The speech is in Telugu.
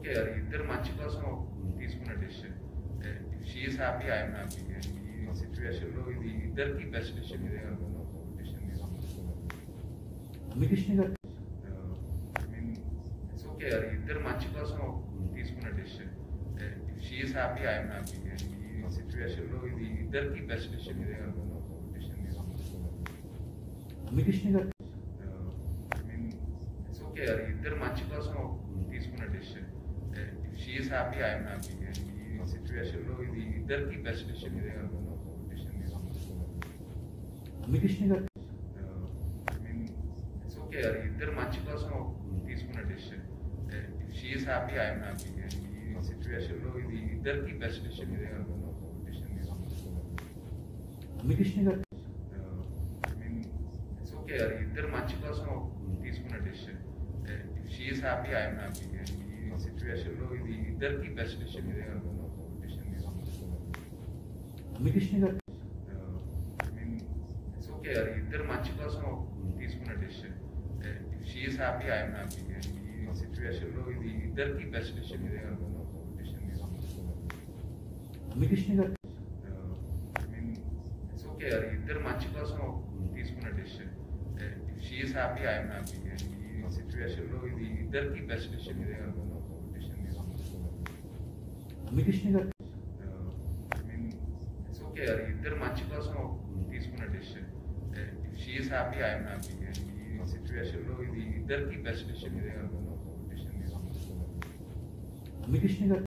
ఓకే. అది ఇద్దరు మంచి కోసం తీసుకున్న decision. She is happy, I'm happy. ఈ సిచ్యువేషన్‌లో ఇది ఇద్దరికీ బెస్ట్ డెసిషన్ ఇదే అనుకున్నాం. డెసిషన్ తీసుకున్నాం. రామకృష్ణ గారు ఐ మీన్ ఇట్స్ ఓకే. అది ఇద్దరు మంచి కోసం తీసుకున్న decision. She is happy, I'm happy. ఈ సిచ్యువేషన్‌లో ఇది ఇద్దరికీ బెస్ట్ డెసిషన్ ఇదే అనుకున్నాం. డెసిషన్ తీసుకున్నాం. రామకృష్ణ గారు ఐ మీన్ ఇట్స్ ఓకే. అది ఇద్దరు మంచి కోసం తీసుకున్న decision. She is happy, I'm happy. ఈ సిచ్యువేషన్‌లో ఇది ఇద్దరికీ బెస్ట్ డెసిషన్ ఇదే అనుకున్నాం. డెసిషన్ తీసుకున్నాం. రామకృష్ణ గారు ఐ మీన్ ఇట్స్ ఓకే. అది ఇద్దరు మంచి కోసం తీసుకున్న decision. She is happy, I'm happy. ఈ సిచ్యువేషన్‌లో ఇది ఇద్దరికీ బెస్ట్ డెసిషన్ ఇదే అనుకున్నాం. డెసిషన్ తీసుకున్నాం. రామకృష్ణ గారు ఐ మీన్ ఇట్స్ ఓకే. అది ఇద్దరు మంచి కోసం తీసుకున్న decision. She is happy, I'm happy. ఈ సిచ్యువేషన్‌లో ఇది ఇద్దరికీ బెస్ట్ డెసిషన్ ఇదే అనుకున్నాం. డెసిషన్ తీసుకున్నాం. రామకృష్ణ గారు ఐ మీన్ ఇట్స్ ఓకే. అది ఇద్దరు మంచి కోసం తీసుకున్న decision. She is happy, I'm happy. ఈ సిచ్యువేషన్‌లో ఇది ఇద్దరికీ బెస్ట్ డెసిషన్ ఇదే అనుకున్నాం. డెసిషన్ తీసుకున్నాం. రామకృష్ణ గారు ఐ మీన్ ఇట్స్ ఓకే. అది ఇద్దరు మంచి కోసం తీసుకున్న decision. She is happy, I'm happy. ఈ సిచ్యువేషన్‌లో ఇది ఇద్దరికీ బెస్ట్ డెసిషన్ ఇదే అనుకున్నాం. డెసిషన్ తీసుకున్నాం. రామకృష్ణ గారు ఐ మీన్ ఇట్స్ ఓకే. అది ఇద్దరు మంచి కోసం తీసుకున్న decision. She is happy, I'm happy. ఈ సిచ్యువేషన్‌లో ఇది ఇద్దరికీ బెస్ట్ డెసిషన్ ఇదే అనుకున్నాం. డెసిషన్ తీసుకున్నాం. రామకృష్ణ గారు